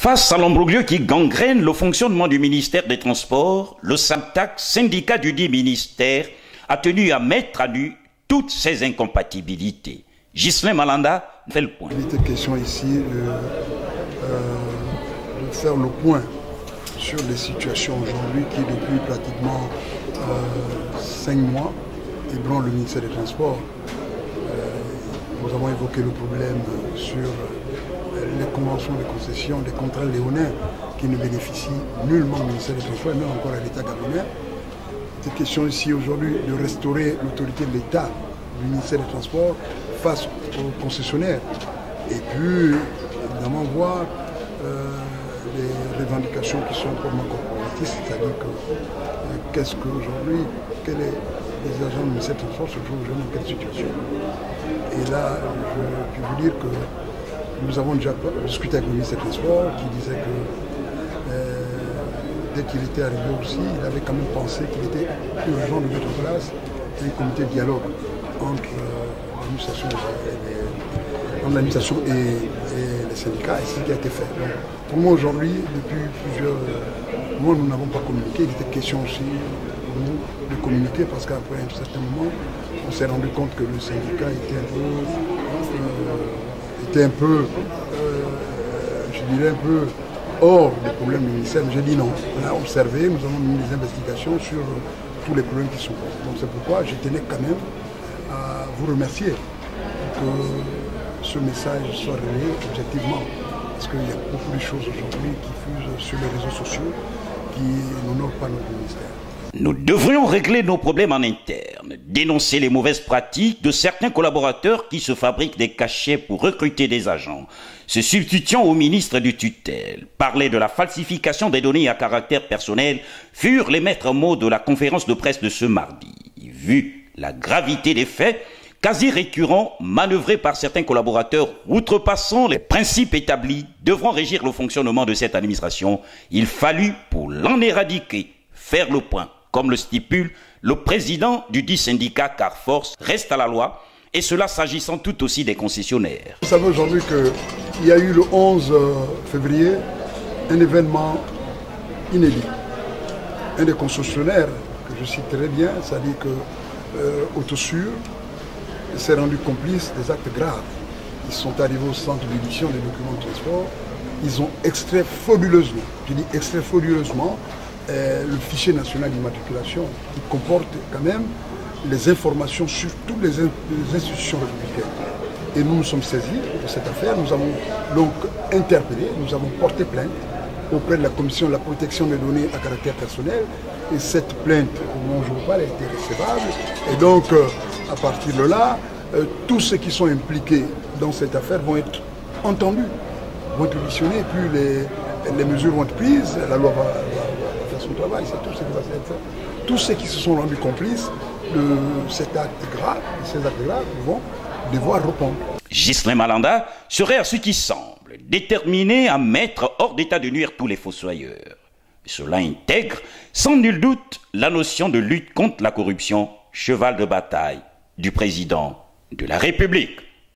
Face à l'imbroglio qui gangrène le fonctionnement du ministère des Transports, le SAMTAC, syndicat du dit ministère, a tenu à mettre à nu toutes ces incompatibilités. Ghislain Malanda fait le point. Il était question ici de faire le point sur les situations aujourd'hui qui, depuis pratiquement 5 mois, ébranlent le ministère des Transports. Nous avons évoqué le problème sur les conventions de concession, les contrats léonins qui ne bénéficient nullement au ministère des Transports et même encore à l'État gabonais. C'est question ici aujourd'hui de restaurer l'autorité de l'État, du ministère des Transports, face aux concessionnaires. Et puis, évidemment, voir les revendications qui sont purement corporatistes, c'est-à-dire que qu'est-ce qu'aujourd'hui, quels sont les agents du ministère des Transports se trouvent aujourd'hui dans quelle situation. Et là, je peux vous dire que nous avons déjà discuté avec le ministère des Transports qui disait que dès qu'il était arrivé aussi, il avait quand même pensé qu'il était urgent de mettre en place un comité de dialogue entre l'administration et les syndicats, et c'est ce qui a été fait. Donc, pour moi aujourd'hui, depuis plusieurs mois, nous n'avons pas communiqué. Il était question aussi pour nous de communiquer parce qu'après un certain moment, on s'est rendu compte que le syndicat était un peu, je dirais un peu hors des problèmes du ministère. J'ai dit non, on a observé, nous avons mis des investigations sur tous les problèmes qui sont là. Donc c'est pourquoi je tenais quand même à vous remercier que ce message soit relayé objectivement. Parce qu'il y a beaucoup de choses aujourd'hui qui fusent sur les réseaux sociaux qui n'honorent pas notre ministère. Nous devrions régler nos problèmes en interne, dénoncer les mauvaises pratiques de certains collaborateurs qui se fabriquent des cachets pour recruter des agents, se substituant au ministre du tutelle, parler de la falsification des données à caractère personnel furent les maîtres mots de la conférence de presse de ce mardi. Vu la gravité des faits, quasi récurrents, manœuvrés par certains collaborateurs, outrepassant les principes établis, devront régir le fonctionnement de cette administration. Il fallut, pour l'en éradiquer, faire le point. Comme le stipule le président du dit syndicat Carforce, reste à la loi, et cela s'agissant tout aussi des concessionnaires. Vous savez aujourd'hui qu'il y a eu le 11 février un événement inédit. Un des concessionnaires, que je cite très bien, c'est-à-dire que Autosur s'est rendu complice des actes graves. Ils sont arrivés au centre d'édition des documents de transport, ils ont extrait frauduleusement, je dis extrait frauduleusement, le fichier national d'immatriculation qui comporte quand même les informations sur toutes les institutions républicaines. Et nous nous sommes saisis de cette affaire, nous avons donc interpellé, nous avons porté plainte auprès de la commission de la protection des données à caractère personnel, et cette plainte, au moment où je vous parle, elle était recevable, et donc à partir de là, tous ceux qui sont impliqués dans cette affaire vont être entendus, vont être auditionnés, et puis les mesures vont être prises, la loi va faire son travail, c'est tout ce qui va être fait. Tous ceux qui se sont rendus complices de cet acte grave, ces actes graves, vont devoir répondre. Ghislain Malanda serait à ce qui semble déterminé à mettre hors d'état de nuire tous les fossoyeurs. Cela intègre sans nul doute la notion de lutte contre la corruption, cheval de bataille du président de la République.